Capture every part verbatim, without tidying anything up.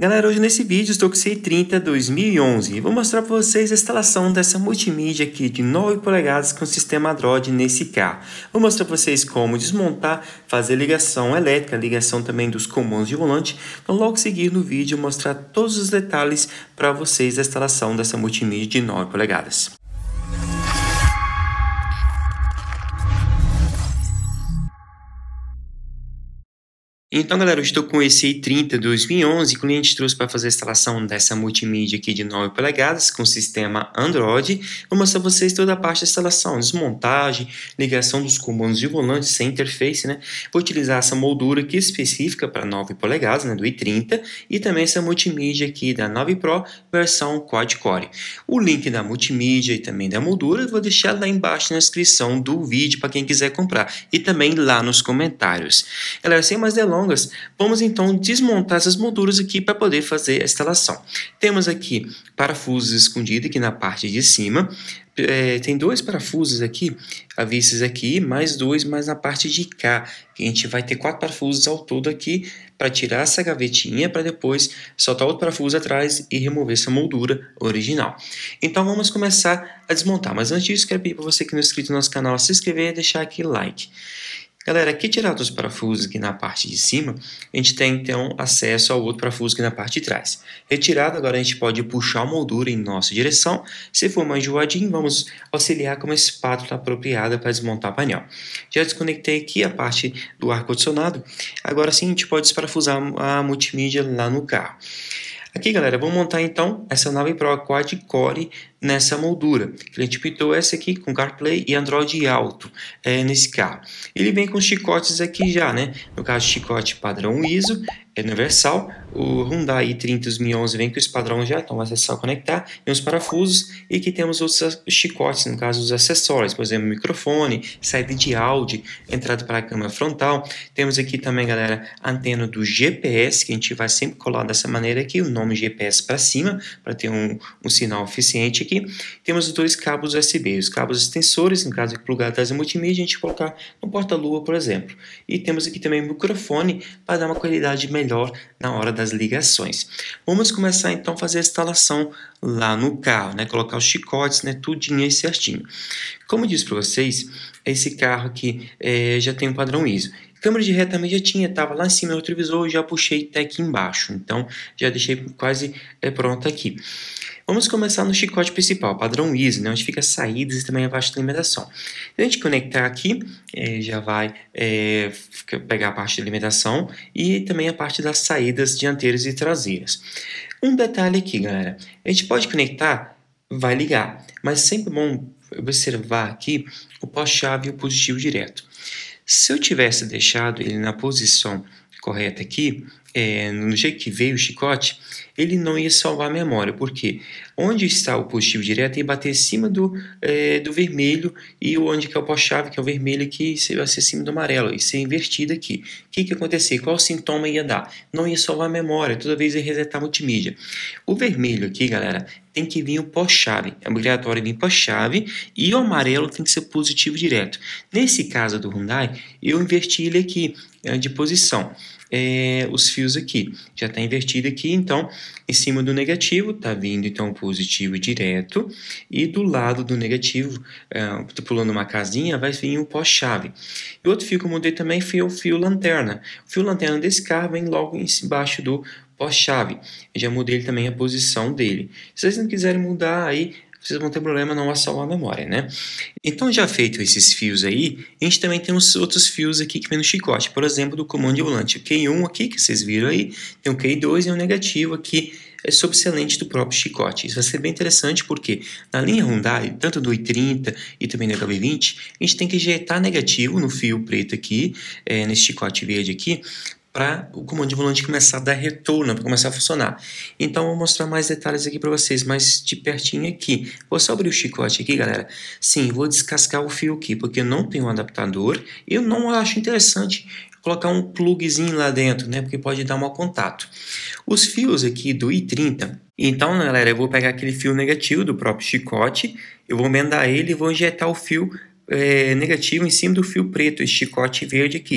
Galera, hoje nesse vídeo estou com o C I trinta dois mil e onze e vou mostrar para vocês a instalação dessa multimídia aqui de nove polegadas com sistema Android nesse carro. Vou mostrar para vocês como desmontar, fazer ligação elétrica, ligação também dos comandos de volante. Então logo seguir no vídeo mostrar todos os detalhes para vocês da instalação dessa multimídia de nove polegadas. Então, galera, eu estou com esse C I trinta dois mil e onze, que o cliente trouxe para fazer a instalação dessa multimídia aqui de nove polegadas com sistema Android. Vou mostrar para vocês toda a parte da instalação, desmontagem, ligação dos comandos de volante sem interface, né? Vou utilizar essa moldura aqui específica para nove polegadas, né, do I trinta, e também essa multimídia aqui da nove Pro versão quad-core. O link da multimídia e também da moldura eu vou deixar lá embaixo na descrição do vídeo para quem quiser comprar e também lá nos comentários. Galera, sem mais delongas, vamos então desmontar essas molduras aqui para poder fazer a instalação. Temos aqui parafusos escondidos aqui na parte de cima. É, tem dois parafusos aqui, avessos aqui, mais dois mais na parte de cá. Que a gente vai ter quatro parafusos ao todo aqui para tirar essa gavetinha, para depois soltar outro parafuso atrás e remover essa moldura original. Então vamos começar a desmontar. Mas antes disso, quero pedir para você que não é inscrito no nosso canal se inscrever e deixar aqui like. Galera, aqui tirado os parafusos aqui na parte de cima, a gente tem então acesso ao outro parafuso aqui na parte de trás. Retirado, agora a gente pode puxar a moldura em nossa direção. Se for mais enjoadinho, vamos auxiliar com uma espátula apropriada para desmontar o painel. Já desconectei aqui a parte do ar-condicionado. Agora sim a gente pode desparafusar a multimídia lá no carro. Aqui, galera, vamos montar então essa nove Pro quad-core nessa moldura. A gente pintou essa aqui com CarPlay e Android Auto é, nesse carro. Ele vem com chicotes aqui já, né? No caso, chicote padrão I S O, é universal. O Hyundai i trinta dois mil e onze vem com esse padrão já, então vai ser só conectar. Tem os parafusos e aqui temos outros chicotes, no caso os acessórios, por exemplo, microfone, saída de áudio, entrada para a câmera frontal. Temos aqui também, galera, a antena do G P S, que a gente vai sempre colar dessa maneira aqui, o nome G P S para cima, para ter um, um sinal eficiente aqui. Temos os dois cabos U S B, os cabos extensores, no caso plugado atrás da multimídia, a gente colocar no porta-luva, por exemplo. E temos aqui também o microfone para dar uma qualidade melhor na hora das ligações. Vamos começar então a fazer a instalação lá no carro, né? Colocar os chicotes, né? Tudinho aí certinho. Como eu disse para vocês, esse carro aqui é, já tem um padrão I S O. Câmera de ré também já tinha, estava lá em cima do retrovisor, já puxei até aqui embaixo. Então, já deixei quase é, pronto aqui. Vamos começar no chicote principal, padrão I S O, né, onde fica as saídas e também a baixa alimentação. Se a gente conectar aqui, é, já vai é, pegar a parte de alimentação e também a parte das saídas dianteiras e traseiras. Um detalhe aqui, galera, a gente pode conectar, vai ligar, mas sempre bom observar aqui o pós-chave e o positivo direto. Se eu tivesse deixado ele na posição correta aqui, é, no jeito que veio o chicote, ele não ia salvar a memória, porque onde está o positivo direto ia bater acima do, é, do vermelho, e onde que é o pós-chave, que é o vermelho aqui, vai ser acima do amarelo, e ser invertido aqui. O que que ia acontecer? Qual sintoma ia dar? Não ia salvar a memória, toda vez ia resetar a multimídia. O vermelho aqui, galera, tem que vir o pós-chave, é obrigatório vir pós-chave, e o amarelo tem que ser positivo direto. Nesse caso do Hyundai, eu inverti ele aqui, de posição. É, os fios aqui, já está invertido aqui, então em cima do negativo está vindo então o positivo direto, e do lado do negativo, estou é, pulando uma casinha, vai vir o pós-chave. E outro fio que eu mudei também foi o fio lanterna. O fio lanterna desse carro vem logo embaixo do pós-chave. Eu já mudei também a posição dele. Se vocês não quiserem mudar aí, vocês vão ter problema, não vai salvar a memória, né? Então, já feito esses fios aí, a gente também tem uns outros fios aqui que vem no chicote. Por exemplo, do comando de volante. O Q um aqui, que vocês viram aí, tem o Q dois e o negativo aqui, é sobressalente do próprio chicote. Isso vai ser bem interessante porque na linha Hyundai, tanto do i trinta e também do H B vinte, a gente tem que injetar negativo no fio preto aqui, é, nesse chicote verde aqui, para o comando de volante começar a dar retorno, para começar a funcionar. Então, eu vou mostrar mais detalhes aqui para vocês, mais de pertinho aqui. Vou só abrir o chicote aqui, galera. Sim, vou descascar o fio aqui, porque eu não tenho um adaptador. Eu não acho interessante colocar um plugzinho lá dentro, né? Porque pode dar mau contato. Os fios aqui do i trinta, então, galera, eu vou pegar aquele fio negativo do próprio chicote, eu vou emendar ele e vou injetar o fio É, negativo em cima do fio preto, esse chicote verde aqui,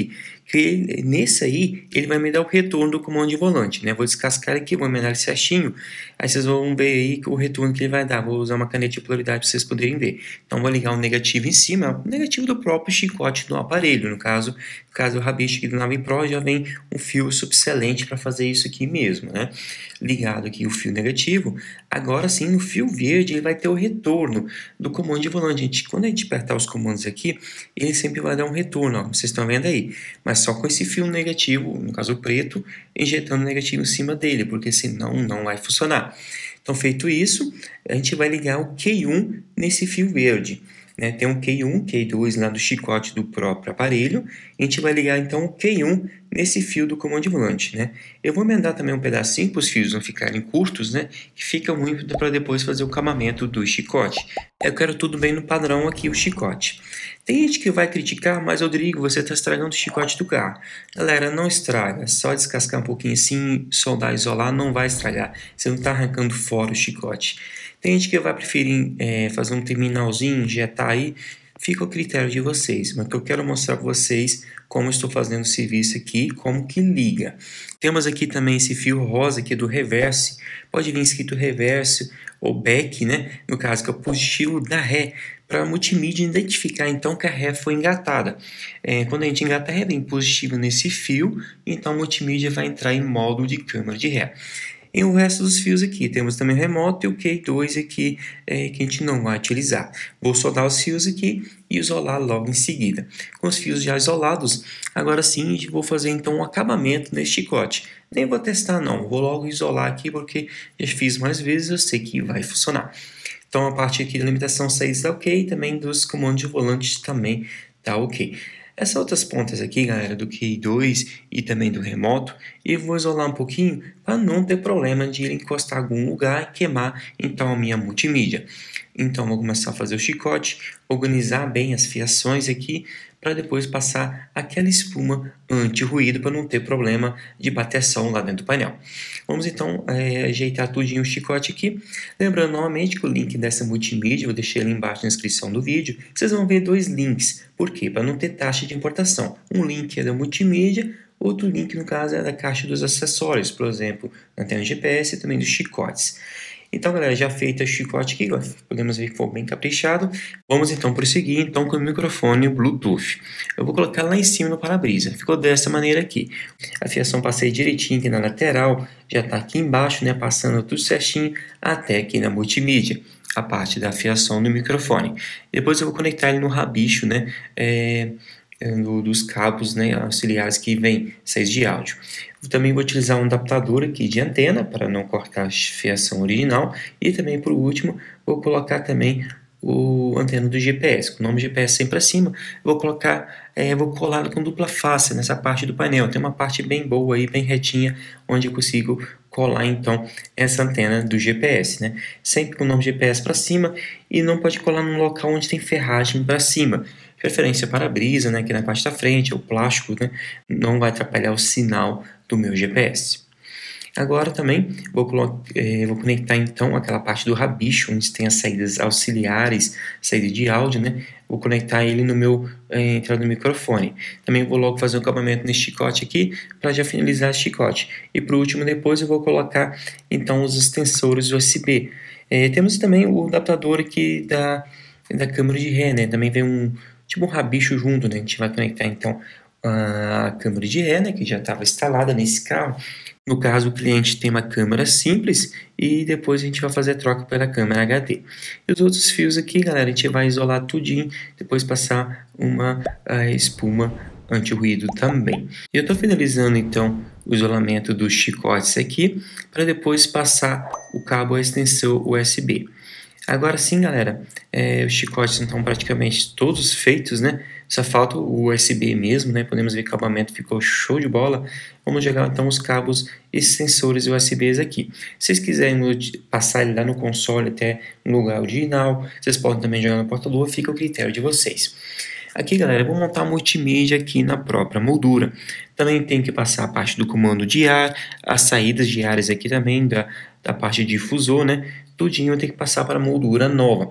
que ele, nesse aí, ele vai me dar o retorno do comando de volante, né? Vou descascar aqui, vou emendar ele certinho, aí vocês vão ver aí que o retorno que ele vai dar. Vou usar uma caneta de polaridade para vocês poderem ver. Então, vou ligar o negativo em cima, o negativo do próprio chicote do aparelho, no caso, no caso o rabicho aqui do Navi Pro, já vem um fio subselente para fazer isso aqui mesmo, né? Ligado aqui o fio negativo, agora sim no fio verde ele vai ter o retorno do comando de volante. Gente, quando a gente apertar os comandos aqui, ele sempre vai dar um retorno, ó, vocês estão vendo aí, mas só com esse fio negativo, no caso o preto, injetando negativo em cima dele, porque senão não vai funcionar. Então, feito isso, a gente vai ligar o Q um nesse fio verde. Né? Tem um Q um, Q dois lá do chicote do próprio aparelho. A gente vai ligar então o Q um nesse fio do comando de volante. Né? Eu vou emendar também um pedacinho para os fios não ficarem curtos, né? Que fica ruim para depois fazer o camamento do chicote. Eu quero tudo bem no padrão aqui, o chicote. Tem gente que vai criticar, mas Rodrigo, você está estragando o chicote do carro. Galera, não estraga, só descascar um pouquinho assim, soldar, isolar, não vai estragar. Você não está arrancando fora o chicote. Tem gente que vai preferir é, fazer um terminalzinho, injetar aí, fica ao critério de vocês. Mas que eu quero mostrar para vocês como estou fazendo o serviço aqui, como que liga. Temos aqui também esse fio rosa aqui do reverse, pode vir escrito reverse ou back, né? No caso que é o positivo da ré, para a multimídia identificar então que a ré foi engatada. É, quando a gente engata a ré, vem positivo nesse fio, então a multimídia vai entrar em modo de câmara de ré. E o resto dos fios aqui, temos também o remoto e o Q dois aqui, é, que a gente não vai utilizar. Vou soldar os fios aqui e isolar logo em seguida. Com os fios já isolados, agora sim vou fazer então um acabamento nesse chicote. Nem vou testar não, vou logo isolar aqui porque já fiz mais vezes, eu sei que vai funcionar. Então a parte aqui da limitação seis está ok, também dos comandos de volante também está ok. Essas outras pontas aqui, galera, do Q dois e também do remoto, eu vou isolar um pouquinho para não ter problema de ele encostar em algum lugar e queimar então a minha multimídia. Então vou começar a fazer o chicote, organizar bem as fiações aqui para depois passar aquela espuma anti-ruído para não ter problema de bateção lá dentro do painel. Vamos então é, ajeitar tudinho o chicote aqui. Lembrando novamente que o link dessa multimídia, eu vou deixar ele embaixo na descrição do vídeo. Vocês vão ver dois links. Por quê? Para não ter taxa de importação. Um link é da multimídia, outro link no caso é da caixa dos acessórios, por exemplo, antena G P S e também dos chicotes. Então, galera, já feito o chicote aqui, podemos ver que foi bem caprichado. Vamos então prosseguir então com o microfone Bluetooth. Eu vou colocar lá em cima no para-brisa. Ficou dessa maneira aqui. A fiação passei direitinho aqui na lateral, já está aqui embaixo, né, passando tudo certinho até aqui na multimídia, a parte da fiação do microfone. Depois eu vou conectar ele no rabicho, né, é, dos cabos, né, auxiliares que vem saídas de áudio. Eu também vou utilizar um adaptador aqui de antena para não cortar a fiação original e também por último vou colocar também o antena do G P S, com o nome G P S sempre acima. Vou colocar, é, vou colar com dupla face nessa parte do painel. Tem uma parte bem boa aí, bem retinha, onde eu consigo colar então essa antena do G P S, né? Sempre com o nome G P S para cima e não pode colar num local onde tem ferragem para cima. Preferência para-brisa, né, aqui na parte da frente, o plástico, né, não vai atrapalhar o sinal do meu G P S. Agora também vou, eh, vou conectar então aquela parte do rabicho, onde tem as saídas auxiliares, saída de áudio, né? Vou conectar ele no meu eh, entrada do microfone. Também vou logo fazer um acabamento nesse chicote aqui, para já finalizar esse chicote. E por último, depois eu vou colocar então os extensores U S B. Eh, temos também o adaptador aqui da, da câmera de ré, né? Também vem um tipo um rabicho junto, né? A gente vai conectar então a câmera de ré, né? Que já estava instalada nesse carro. No caso, o cliente tem uma câmera simples e depois a gente vai fazer a troca pela câmera H D. E os outros fios aqui, galera, a gente vai isolar tudinho, depois passar uma uh, espuma anti-ruído também. Eu estou finalizando então o isolamento dos chicotes aqui, para depois passar o cabo extensor U S B. Agora sim, galera, é, os chicotes estão praticamente todos feitos, né? Só falta o U S B mesmo, né? Podemos ver que o acabamento ficou show de bola. Vamos jogar então os cabos extensores U S Bs aqui. Se vocês quiserem passar ele lá no console até no lugar original, vocês podem também jogar no porta-luva, fica ao critério de vocês. Aqui, galera, eu vou montar a multimídia aqui na própria moldura. Também tem que passar a parte do comando de ar, as saídas de ares aqui também, da, da parte de difusor, né? Tudinho eu tenho que passar para a moldura nova.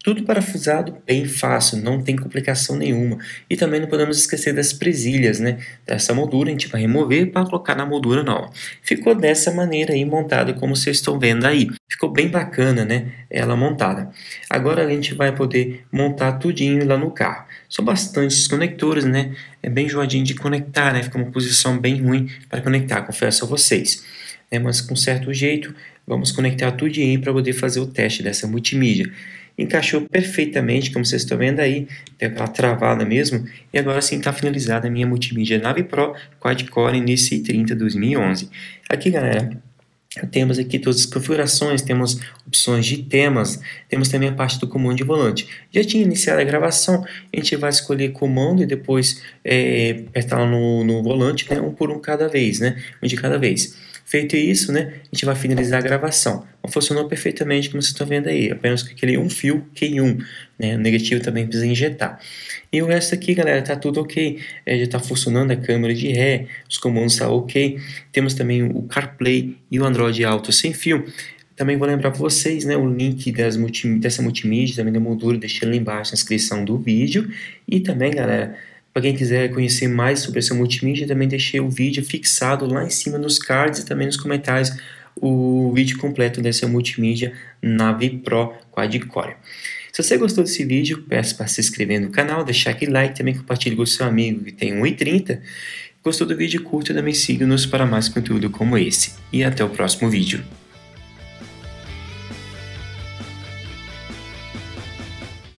Tudo parafusado bem fácil, não tem complicação nenhuma. E também não podemos esquecer das presilhas, né? Dessa moldura a gente vai remover para colocar na moldura nova. Ficou dessa maneira aí montada, como vocês estão vendo aí. Ficou bem bacana, né? Ela montada. Agora a gente vai poder montar tudinho lá no carro. São bastantes conectores, né? É bem enjoadinho de conectar, né? Fica uma posição bem ruim para conectar, confesso a vocês. É, mas com certo jeito, vamos conectar tudinho para poder fazer o teste dessa multimídia. Encaixou perfeitamente, como vocês estão vendo aí, tem aquela travada mesmo, e agora sim está finalizada a minha multimídia Nave Pro Quad-Core nesse i trinta dois mil e onze. Aqui, galera, temos aqui todas as configurações, temos opções de temas, temos também a parte do comando de volante. Já tinha iniciado a gravação, a gente vai escolher comando e depois é, apertar no, no volante, né, um por um cada vez, né, um de cada vez. Feito isso, né, a gente vai finalizar a gravação. Funcionou perfeitamente, como vocês estão vendo aí, apenas com aquele um fio Q um, né, o negativo também precisa injetar. E o resto aqui, galera, tá tudo ok, é, já está funcionando a câmera de ré, os comandos estão ok, temos também o CarPlay e o Android Auto sem fio. Também vou lembrar para vocês, né, o link das multi, dessa multimídia, também da moldura, deixei lá embaixo na descrição do vídeo. E também, galera, para quem quiser conhecer mais sobre essa multimídia, também deixei o vídeo fixado lá em cima nos cards e também nos comentários o vídeo completo dessa multimídia Nave Pro Quad-Core. Se você gostou desse vídeo, peço para se inscrever no canal, deixar aquele like, também compartilhe com o seu amigo que tem um i trinta. Gostou do vídeo? Curta e também siga-nos para mais conteúdo como esse. E até o próximo vídeo.